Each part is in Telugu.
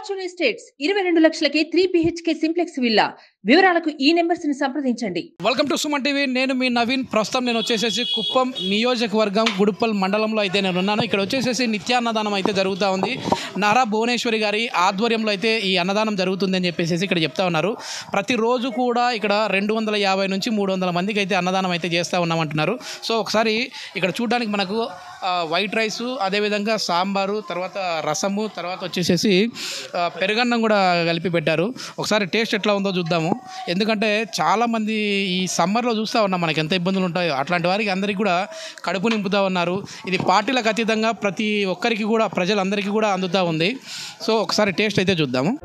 ఫార్చ్యూన్ ఎస్టేట్స్ 22 లక్షలకే 3 BHK సింప్లెక్స్ విల్లా. వివరాలకు ఈ నెంబర్స్ ని సంప్రదించండి. Welcome to Suman TV. నేను మీ నవీన్. ప్రస్తుతం నేను వచ్చేసేసి కుప్పం నియోజకవర్గం గుడుప్పల్ మండలంలో అయితే నేను ఉన్నాను. ఇక్కడ వచ్చేసేసి నిత్యాన్నదానం అయితే జరుగుతూ ఉంది. నారా భువనేశ్వరి గారి ఆధ్వర్యంలో అయితే ఈ అన్నదానం జరుగుతుందని చెప్పేసి ఇక్కడ చెప్తా ఉన్నారు. ప్రతిరోజు కూడా ఇక్కడ 250 నుంచి 300 మందికి అయితే అన్నదానం అయితే చేస్తూ ఉన్నామంటున్నారు. సో ఒకసారి ఇక్కడ చూడడానికి మనకు వైట్ రైసు, అదేవిధంగా సాంబారు, తర్వాత రసము, తర్వాత వచ్చేసేసి పెరుగన్నం కూడా కలిపి పెట్టారు. ఒకసారి టేస్ట్ ఎట్లా ఉందో చూద్దాము. ఎందుకంటే చాలామంది ఈ సమ్మర్లో చూస్తూ ఉన్నాం మనకి ఎంత ఇబ్బందులు ఉంటాయో, అట్లాంటి వారికి అందరికీ కూడా కడుపు నింపుతూ ఉన్నారు. ఇది పార్టీలకు అతీతంగా ప్రతి ఒక్కరికి కూడా, ప్రజలందరికీ కూడా అందుతూ ఉంది. సో ఒకసారి టేస్ట్ అయితే చూద్దాము.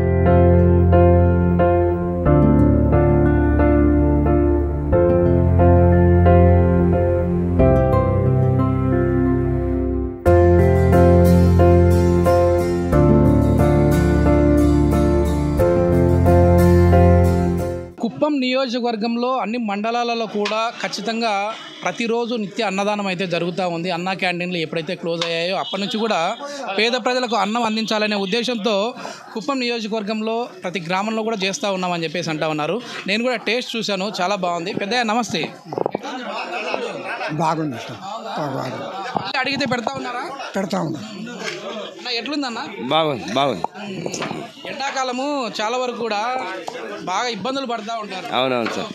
కుప్పం నియోజకవర్గంలో అన్ని మండలాలలో కూడా ఖచ్చితంగా ప్రతిరోజు నిత్య అన్నదానం అయితే జరుగుతూ ఉంది. అన్న క్యాంటీన్లు ఎప్పుడైతే క్లోజ్ అయ్యాయో అప్పటి నుంచి కూడా పేద ప్రజలకు అన్నం అందించాలనే ఉద్దేశంతో కుప్పం నియోజకవర్గంలో ప్రతి గ్రామంలో కూడా చేస్తూ ఉన్నామని చెప్పేసి అంటూ ఉన్నారు. నేను కూడా టేస్ట్ చూశాను, చాలా బాగుంది. పెద్దయ్య నమస్తే. బాగుంది. అడిగితే పెడతా ఉన్నారా? పెడతా ఉన్నా. ఎట్లుందన్న? బాగుంది. ఎండాకాలము చాలా వరకు కూడా బాగా ఇబ్బందులు పడతా ఉంటారు. అవునవును సార్,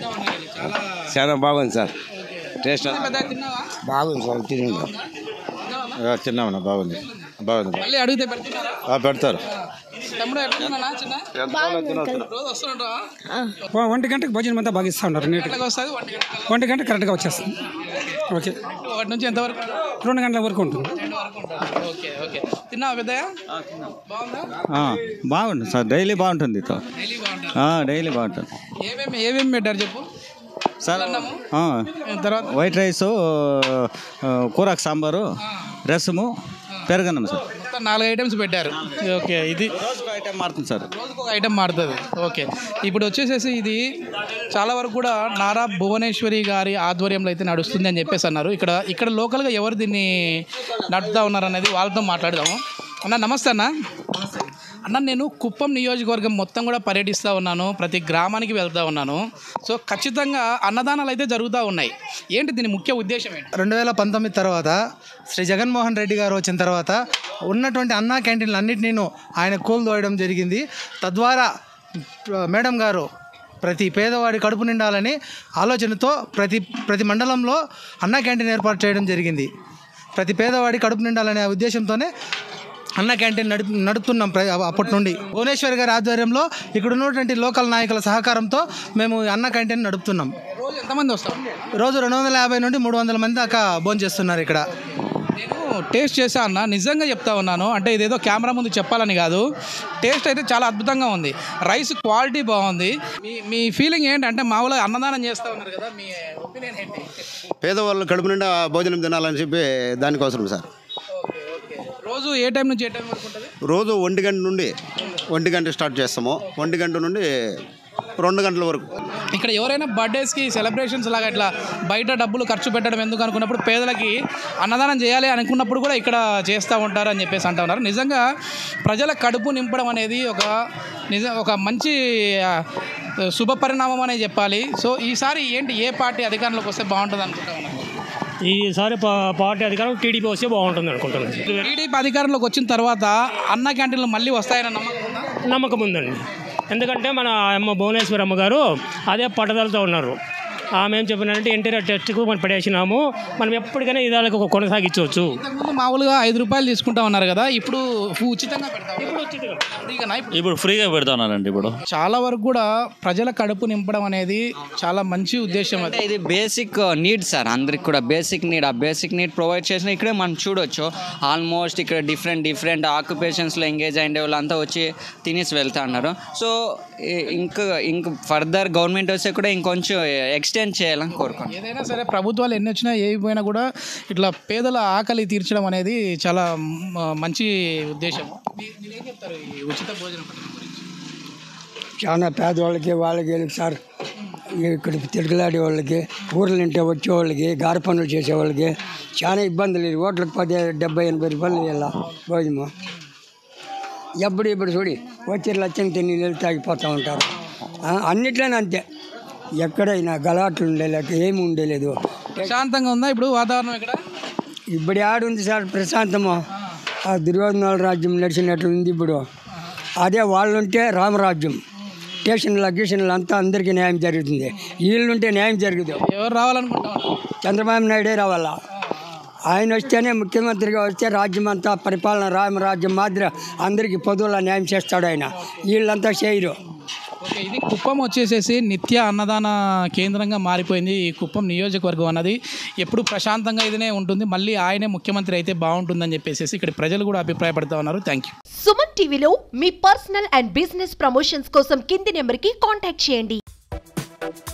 చాలా బాగుంది సార్. టేస్ట్ బాగుంది సార్. తిన్నామన్నా, బాగుంది. మళ్ళీ అడిగితే పెడుతున్నారా? పెడతారు. తమ్ముడు ఎట్లున్నా చిన్న? రోజు వస్తుంటావా? 1 గంటకు భోజనం అంతా బాగా ఇస్తూ ఉన్నారు. నీట్గా వస్తుంది. 1 గంట కరెక్ట్గా వచ్చేస్తుంది. ఓకే. 1 నుంచి ఎంతవరకు? 2 గంటల వరకు ఉంటుంది. ఓకే. తిన్నావా పెద్దయ్య? బాగుందా? బాగుంది సార్. డైలీ బాగుంటుంది. డైలీ బాగుంటుంది. ఏమేమి పెట్టారు చెప్పు సార్? తర్వాత వైట్ రైసు, కూరకు సాంబారు, రసము, పెరుగన్నం సార్. 4 ఐటమ్స్ పెట్టారు. ఓకే. ఇది రోజుకు ఐటమ్ మారుతుంది సార్. రోజుకు ఒక ఐటమ్ మారుతుంది. ఓకే. ఇప్పుడు వచ్చేసేసి ఇది చాలా వరకు కూడా నారా భువనేశ్వరి గారి ఆధ్వర్యంలో అయితే నడుస్తుంది అని చెప్పేసి అన్నారు. ఇక్కడ లోకల్గా ఎవరు దీన్ని నడుపుతూ ఉన్నారు అనేది వాళ్ళతో మాట్లాడదాము. అన్న నమస్తే. అన్న నేను కుప్పం నియోజకవర్గం మొత్తం కూడా పర్యటిస్తూ ఉన్నాను, ప్రతి గ్రామానికి వెళ్తూ ఉన్నాను. సో ఖచ్చితంగా అన్నదానాలు అయితే జరుగుతూ ఉన్నాయి. ఏంటి దీని ముఖ్య ఉద్దేశం ఏంటి? 2019 తర్వాత శ్రీ జగన్మోహన్ రెడ్డి గారు వచ్చిన తర్వాత ఉన్నటువంటి అన్నా క్యాంటీన్లు అన్నింటినీ ఆయన కూల్దోయడం జరిగింది. తద్వారా మేడం గారు ప్రతి పేదవాడి కడుపు నిండాలని ఆలోచనతో ప్రతి మండలంలో అన్నా క్యాంటీన్ ఏర్పాటు చేయడం జరిగింది. ప్రతి పేదవాడి కడుపు నిండాలనే ఉద్దేశంతోనే అన్న క్యాంటీన్ నడుపుతున్నాం అప్పటి నుండి. భువనేశ్వరి గారి ఆధ్వర్యంలో ఇక్కడ ఉన్నటువంటి లోకల్ నాయకుల సహకారంతో మేము అన్న క్యాంటీన్ నడుపుతున్నాం. రోజు ఎంతమంది వస్తారు? రోజు 250 నుండి 300 మంది దాకా భోజనం చేస్తున్నారు ఇక్కడ. నేను టేస్ట్ చేశా అన్న, నిజంగా చెప్తా ఉన్నాను. అంటే ఇదేదో కెమెరా ముందు చెప్పాలని కాదు, టేస్ట్ అయితే చాలా అద్భుతంగా ఉంది. రైస్ క్వాలిటీ బాగుంది. మీ ఫీలింగ్ ఏంటంటే మామూలుగా అన్నదానం చేస్తూ ఉన్నారు కదా, మీ ఒపీనియన్ ఏంటి? పేదవాళ్ళు కడుపు నిండా భోజనం తినాలని చెప్పి దానికోసం సార్. రోజు ఏ టైం నుంచి ఏ టైం వరకు ఉంటుంది? రోజు 1 గంట నుండి 1 గంట స్టార్ట్ చేస్తాము. 1 గంట నుండి 2 గంటల వరకు. ఇక్కడ ఎవరైనా బర్త్డేస్కి, సెలబ్రేషన్స్ లాగా ఇట్లా బయట డబ్బులు ఖర్చు పెట్టడం ఎందుకు అనుకున్నప్పుడు పేదలకి అన్నదానం చేయాలి అనుకున్నప్పుడు కూడా ఇక్కడ చేస్తూ ఉంటారు అని చెప్పేసి అంటూ ఉన్నారు. నిజంగా ప్రజల కడుపు నింపడం అనేది ఒక మంచి శుభ పరిణామం అనే చెప్పాలి. సో ఈసారి ఏంటి, ఏ పార్టీ అధికారంలోకి వస్తే బాగుంటుంది అనుకుంటా ఉన్నారు? ఈసారి పార్టీ అధికారం టీడీపీ వస్తే బాగుంటుంది అనుకుంటున్నాను. టీడీపీ అధికారంలోకి వచ్చిన తర్వాత అన్న క్యాంటీన్లు మళ్ళీ వస్తాయన్న నమ్మకం ఉందండి. ఎందుకంటే మన అమ్మ భువనేశ్వరి అమ్మ గారు అదే పట్టుదలతో ఉన్నారు. ఆమె ఏం చెప్పినారంటే ఎన్టీఆర్ టెస్ట్కు మనం పడేసినాము, మనం ఎప్పటికైనా ఇదాలకు కొనసాగించవచ్చు. మామూలుగా 5 రూపాయలు తీసుకుంటా ఉన్నారు కదా, ఇప్పుడు ఉచితంగా ఇప్పుడు ఫ్రీగా పెడతా ఉన్నారండి. ఇప్పుడు చాలా వరకు కూడా ప్రజల కడుపు నింపడం అనేది చాలా మంచి ఉద్దేశం. అంటే ఇది బేసిక్ నీడ్ సార్, అందరికి కూడా బేసిక్ నీడ్. ఆ బేసిక్ నీడ్ ప్రొవైడ్ చేసిన ఇక్కడే మనం చూడొచ్చు. ఆల్మోస్ట్ ఇక్కడ డిఫరెంట్ ఆక్యుపేషన్స్లో ఎంగేజ్ అయ్యే వాళ్ళంతా వచ్చి తినేసి వెళ్తా ఉన్నారు. సో ఇంక ఫర్దర్ గవర్నమెంట్ వస్తే కూడా ఇంకొంచెం ఎక్స్టెండ్ చేయాలని కోరుకోండి. ఏదైనా సరే ప్రభుత్వాలు ఎన్ని వచ్చినా ఏవి పోయినా కూడా ఇట్లా పేదల ఆకలి తీర్చడం అనేది చాలా మంచి ఉద్దేశం. మీరేం చెప్తారు ఈ ఉచిత భోజనం గురించి? చాలా పేదవాళ్ళకి వాళ్ళకి సార్, ఇక్కడ తిరుగులాడే వాళ్ళకి, ఊర్ల ఇంటే వచ్చేవాళ్ళకి, గారి పనులు చేసేవాళ్ళకి చాలా ఇబ్బందులు. ఓట్లకు 10, 70, 80 రూపాయలు ఇవ్వాలి భోజనం. ఇప్పుడు చూడి వచ్చే లక్ష్యం తిని నీళ్ళు తాగిపోతూ ఉంటారు. అన్నిట్లోనే అంతే, ఎక్కడైనా గలాట్లు ఉండేలేక ఏమి ఉండేలేదు. ప్రశాంతంగా ఉందా ఇప్పుడు వాతావరణం ఇక్కడ? ఇప్పుడు ఆడుంది సార్ ప్రశాంతము. ఆ దుర్యోధనాల రాజ్యం నడిచినట్లుంది ఇప్పుడు. అదే వాళ్ళు ఉంటే రామరాజ్యం, స్టేషన్లు అంతా అందరికీ న్యాయం జరుగుతుంది. వీళ్ళుంటే న్యాయం జరగదు. ఎవరు రావాలనుకుంటున్నారు? చంద్రబాబు నాయుడే రావాలా. ఆయన వస్తేనే ముఖ్యమంత్రిగా వస్తే రాజ్యం అంతా పరిపాలన రామరాజ్యం మాదిరి అందరికీ పొదువులా న్యాయం చేస్తాడు ఆయన. వీళ్ళంతా చేయరు. ఓకే, ఇది కుప్పం వచ్చేసేసి నిత్య అన్నదాన కేంద్రంగా మారిపోయింది. ఈ కుప్పం నియోజకవర్గం అన్నది ఎప్పుడు ప్రశాంతంగా ఇదినే ఉంటుంది. మళ్ళీ ఆయనే ముఖ్యమంత్రి అయితే బాగుంటుందని చెప్పేసి ఇక్కడ ప్రజలు కూడా అభిప్రాయపడుతూ ఉన్నారు. Thank you. సుమన్ టీవీలో మీ పర్సనల్ అండ్ బిజినెస్ ప్రమోషన్స్ కోసం కింది నెంబర్కి కాంటాక్ట్ చేయండి.